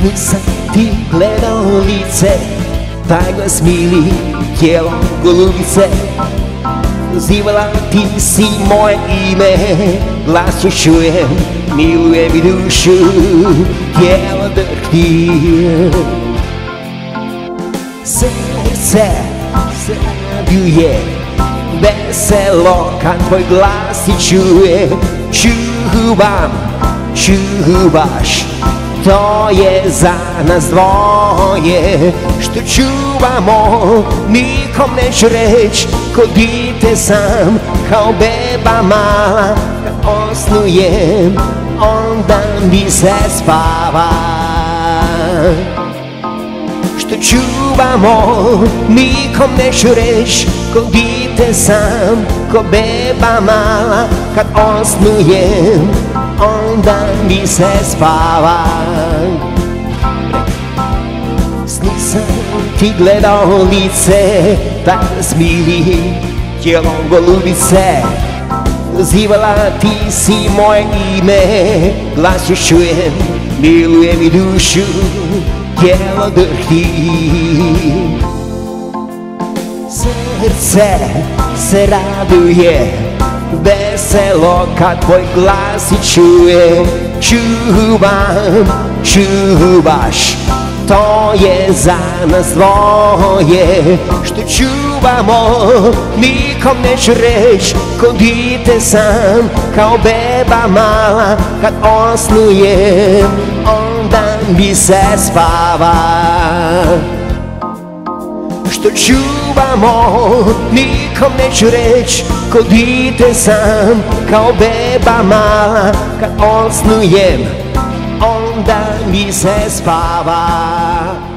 Nisam ti gledao lice, taj glas mili, tijelo golubice. Zivala ti si moje ime, glas još čujem, miluje mi dušu, tijelo drhti. Srce se raduje, veselo kad tvoj glas ti čuje. Čuvaš, to je za nas dvoje. Što čuvamo, nikom neću reć, ko dite sam, kao beba mala. Kad osnujem, onda mi se spava. Što čuvamo, nikom neću reć, ko dite sam, ko beba mala. Kad osnujem, onda mi se spava. Nisam ti gledao lice, taj smili, tijelo golubice. Zivala ti si moje ime, glas još čujem, miluje mi dušu, tijelo drhti. Srce se raduje, veselo kad tvoj glas ti čuje. Čuvaš, to je za nas dvoje. Što čuvamo, nikom neću reć, ko dite sam, kao beba mala. Kad osnujem, onda mi se spava. Što čuvamo, nikom neću reć, ko dite sam, kao beba mala. Kad osnujem, onda mi se spava.